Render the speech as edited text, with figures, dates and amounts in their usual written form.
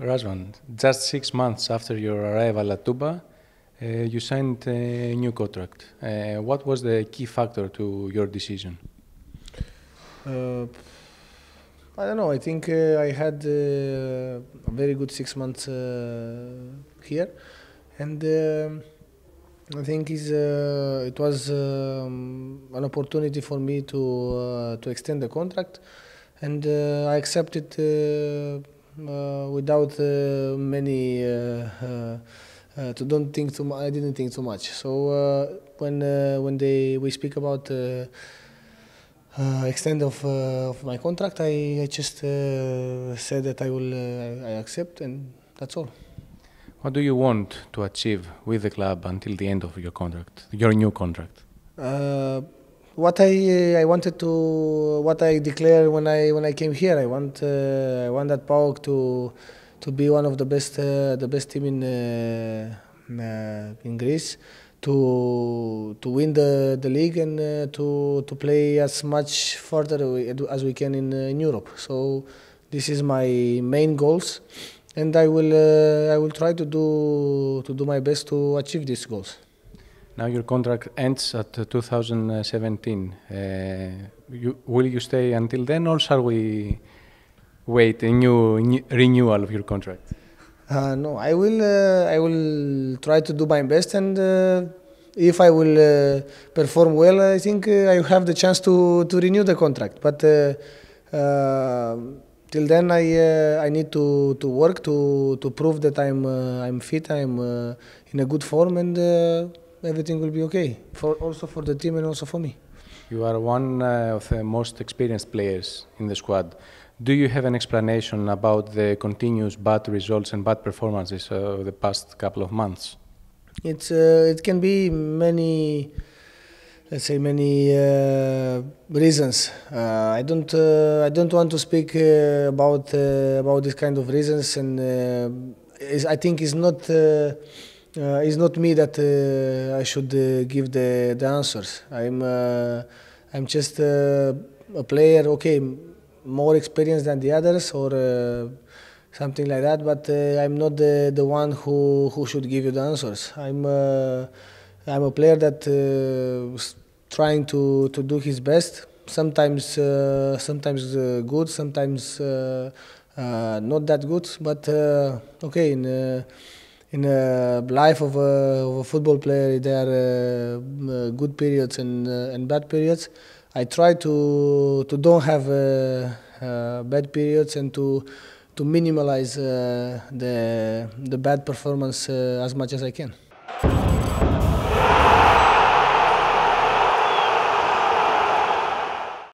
Razvan, just 6 months after your arrival at Tuba, you signed a new contract. What was the key factor to your decision? Uh, I don't know. I think I had a very good 6 months here, and I think it was an opportunity for me to extend the contract, and I accepted without many. To don't think too I didn't think too much. So when we speak about extent of my contract, I just said that I accept, and that's all. What do you want to achieve with the club until the end of your contract, your new contract? What I wanted to, what I declared when I came here, I want that PAOK to be one of the best team in Greece, to win the league, and to play as much further as we can in Europe. So this is my main goals, and I will try to do my best to achieve these goals. Now your contract ends at 2017. Will you stay until then, or shall we wait a new renewal of your contract? No, I will try to do my best, and if I will perform well, I think I have the chance to renew the contract. But till then, I need to work to prove that I'm fit, I'm in a good form, and everything will be okay. Also for the team and also for me. You are one of the most experienced players in the squad. Do you have an explanation about the continuous bad results and bad performances of the past couple of months? It can be many, let's say many reasons. I don't want to speak about this kind of reasons, and I think it's not me that I should give the answers. I'm just a player, okay, more experienced than the others, or something like that. But I'm not the one who should give you the answers. I'm a player that is trying to do his best. Sometimes good, sometimes not that good. But okay, in a life of a football player, there are good periods and bad periods. I try to don't have bad periods, and to minimize the bad performance as much as I can.